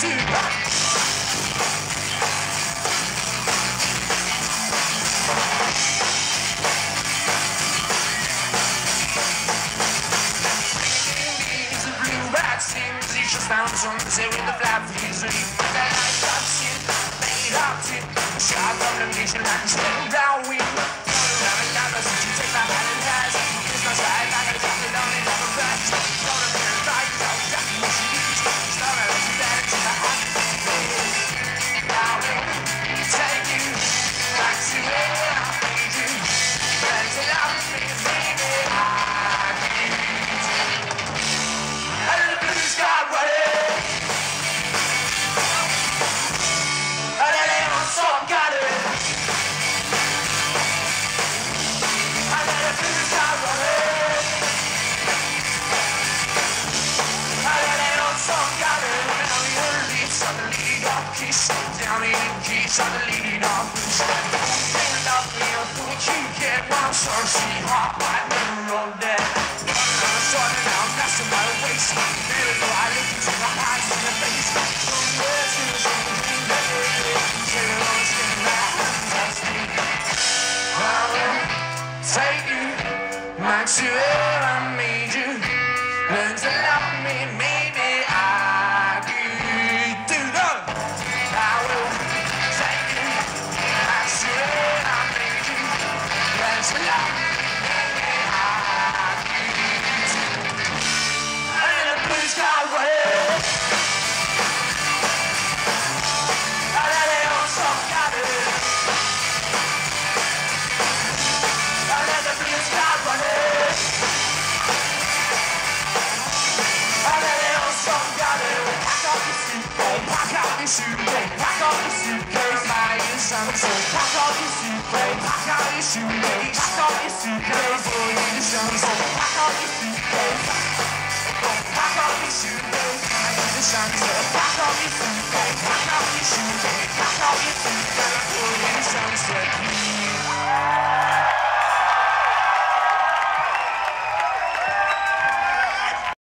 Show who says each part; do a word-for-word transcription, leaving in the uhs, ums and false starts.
Speaker 1: Found something in the flat freezer. That I got shit, made up shit. Shot on the mission and spin down wind. Never never since you take my hand and pass. It's my side, I gotta drop it on it, never rest. Gonna be a fight, I'll drop the machines. Start out to dance in the hot. I will take you back to where I made you. And to love me, baby, I need you. And the blue sky running. Suddenly not Ain't love me or fool you get one source hot right middle of that. I'm sorting out that's in my waist. Beautiful, I look into my eyes in the face. Somewhere to something better. Say on the skin of my hands, that's me. I will take you back to where I made you. Learn to love me, maybe I could do that. I will Pack up your suitcase, buy you something. Pack up your suitcase, pack up your suitcase, pack up your suitcase, for you something. Pack up your suitcase, pack up your suitcase, buy you something. Pack up your suitcase, pack up your suitcase, pack up your suitcase, for you something.